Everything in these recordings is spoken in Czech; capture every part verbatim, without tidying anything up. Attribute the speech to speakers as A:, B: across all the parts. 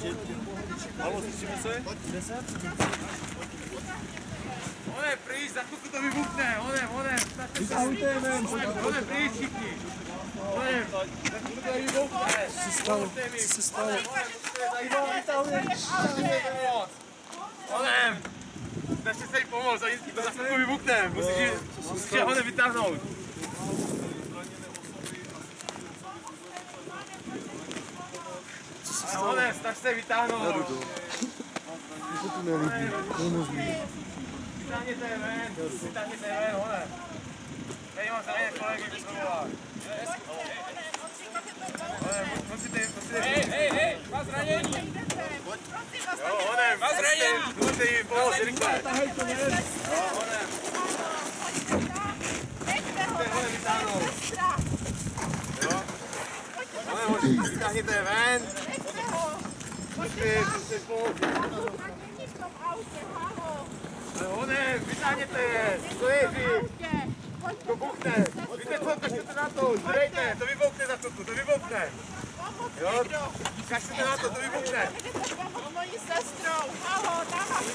A: Halo, slyšíme se? deset? One, pryč, za chvilku to vybuchne, one, one, one, pryč všichni. One, za chvilku to vybuchne.
B: Co se stalo? Co se stalo?
A: One, snažte se jí pomoct, to za chvilku vybuchne, musíš ho nevytáhnout. One, snaž se vytáhnout.
B: Já jdu to. Mně se tu nelíbí, nemožný.
A: Vytáhněte je ven, vytáhněte je ven, one. Tady mám zraněné kolegy, vyslovovat. One, musíte, musíte... Hej, hej, hej, má zranění. Jo, one, má zranění. Musíte jim pomoct, rychle. Jo, one. Musíte ho vytáhnout. Jo. One, vytáhněte je ven. Musíte, musíte pomoct. One, vytáhněte je, to je hři. To buchne. Víte co, kaštěte na to, zdrejte, to vybuchne za chvilku, to vybuchne. Jo, kaštěte na to, to vybuchne.
C: Pomoc mojí sestrou, halo, dáma,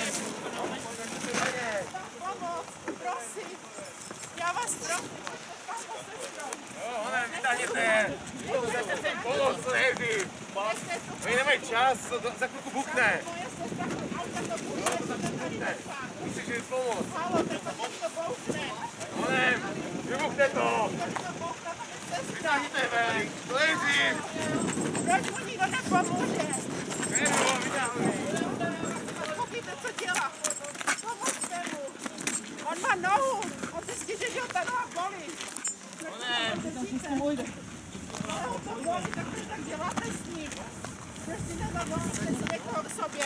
C: pomoc, prosím. Já vás prosím, pomoc sestrou.
A: Jo, one, vytáhněte je. Začněte se jim pomoct, to je hři. Oni nemají čas, za chvilku buchne.
C: Moje sestra, auta to buchne,
A: to za chvilku buchne. Musíš jim pomoct.
C: halo, tak to buchne.
A: One, vybuchne to. Vytáhněte je ven, to je hři.
C: Proč mu nikdo nepomůže?
A: Nedo, vytáhli.
C: Pochopíte, co dělá. Pomozte mu. On má nohu, on si stěží, že ho ta noha bolí.
A: One.
C: Ale ho to bolí, tak proč tak děláte s ním? Proč si nezavolíte si někoho k sobě?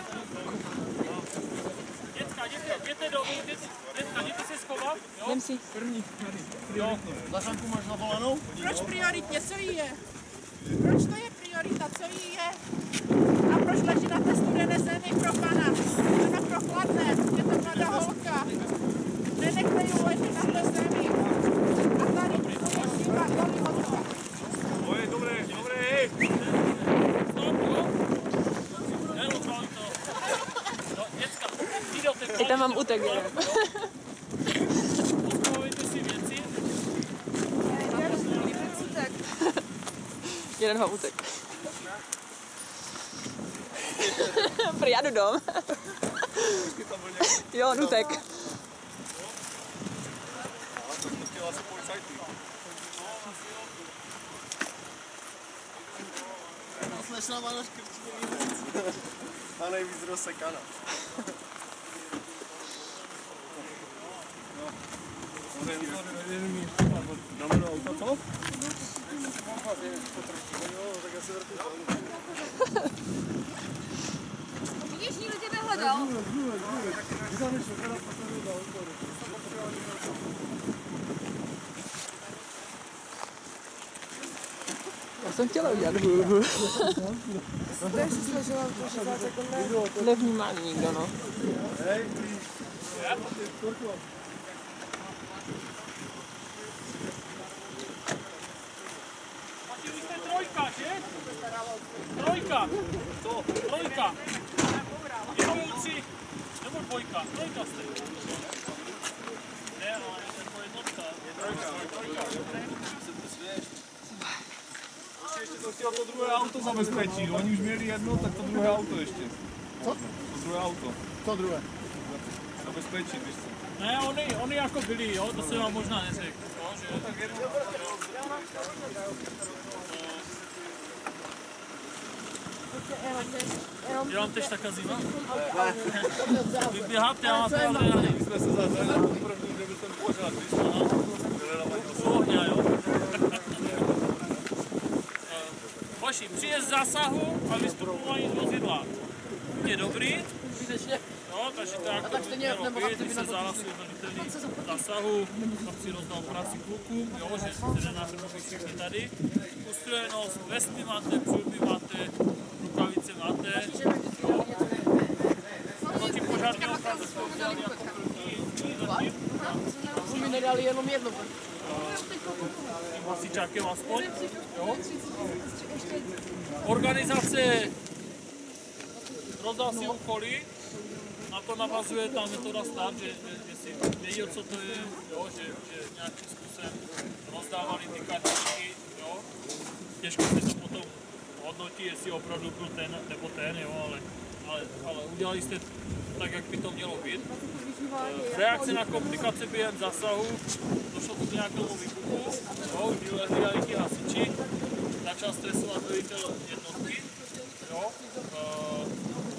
D: Děcka, děcka, jděte domů, děcka, jděte se schovat, jo?
B: Jdem si. První, tady.
D: Jo. Zašanku máš zavolanou?
C: Proč prioritně, co jí je? Proč to je priorita, co jí je? A proč leží na té studené zemi pro pana? Ona prochladne, je to mladá holka. Nenechte ji ležet na té zemi. A tady to je síla, bolí ho to.
A: Oje, dobré, dobré, hej.
D: Stop, jo? Neuzvali to. No, děcka, jdete.
B: I tam mám utek, jo.
D: Pozbavujte si věci.
B: Jeden ho utek. Prý já jdu dom. Jo, on utek.
E: Slešná má náš krčí a nejvíc rozsekaná.
A: Dáme do auta, co?
E: Tak já si vrtu
F: Vidíš, nikdo tě nehledal?
B: Já jsem chtěla udělat hůl. Nevnímá nikdo, no.
D: Mati, vy jste trojka, že? Trojka. Co? Trojka. Jenom kluci. Nebo dvojka. Trojka jste. Ne, ale je to jednotka. Je trojka. Trojka.
A: Ještě to chtělo to druhé auto zabezpečit. Oni už měli jedno, tak to druhé auto ještě.
E: Co?
A: To druhé auto.
E: To druhé.
A: Zabezpečit, víš co?
D: Ne, oni, oni jako byli, jo, to se vám možná neřekl, jo, že...
A: No tak jedno.
D: Je vám tež taká zima? Vy běháte a máte adrenalin.
A: My jsme se zahrali na první, kde byl ten pořád, víš co?
D: U ohňa, jo? Hoši, příjezd zásahu a vystupování z vozidla. Je dobrý. No, takže to jako by mělo být, když se zahlasuje velitelný zásahu, pak si rozdal práci klukům, jo, že se na všechny všichni tady. Ustrojenost, vesty máte, přilby máte, rukavice máte, jo. Proti požární ochranu jsme udělali jako první,
B: Mi nedali jenom jedno.
D: hasičákem aspoň, jo. Organizace rozdal si úkoly, na to navazuje ta metoda start, že, že, že si věděl, co to je, jo, že, že nějakým způsobem rozdávali ty kartičky, jo. Těžko se to potom hodnotí, jestli opravdu byl ten nebo ten, jo, ale, ale, ale udělali jste tak, jak by to mělo být. Reakce na komplikace během zásahu, došlo to k nějakému výbuchu, jo, vylehli ti hasiči, začal stresovat velitel jednotky, jo. Uh,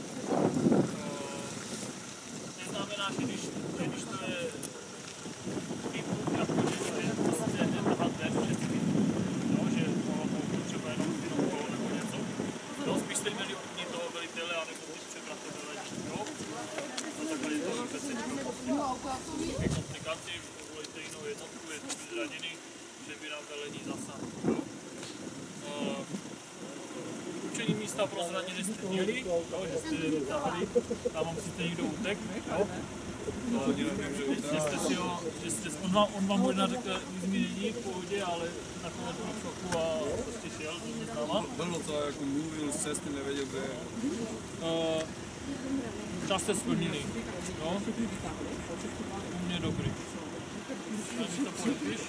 D: Neznamená, že když, že když to je výbuch, jako že to je prostě hned tahat ven všechny, no, že mohlo být třeba jenom, jenom toho nebo něco. No, spíš jste měli upnit toho velitele, anebo ty přebraté velení, jo? No takhle je to přesečko. Ty komplikaci, volíte jinou jednotku, je to zraněný, že by nám velení zasah, jo? Uh, Určení místa pro zraněné jste měli, jo, že jste je vytáhli, tam musíte někdo utek, jo? Že jste si ho, že jste, on, vám, on vám možná řekl, nic mi není v pohodě, ale nakonec byl v šoku a prostě šel, to mě znala.
E: Bylo to, jako mluvil z cesty, nevěděl, kde je.
D: Uh, čas jste splnili, jo? U mě dobrý. Takže to podepíš.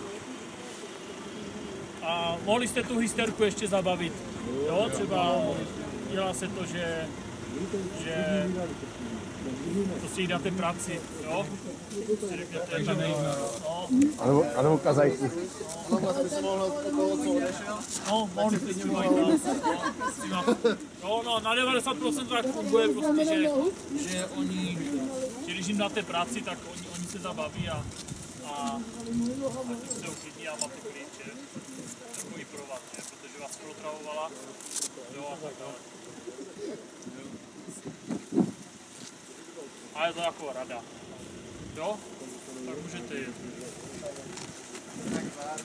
D: A mohli jste tu hysterku ještě zabavit, jo? Třeba dělá se to, že, že prostě jí dáte práci, jo? Si řeknete, že no.
B: Anebo, anebo kazajku.
E: No, vlastně se mohl toho, co odešel.
D: No, mohli jste s tím mít, no. Jo, no, na devadesát procent tak funguje prostě, že, že oni, že když jim dáte práci, tak oni, oni se zabaví a, a, a tím se uklidní a máte klid, že? Jako i pro vás, že? Protože vás protravovala, jo, a tak dále. A je to jako rada, jo? Tak můžete jet.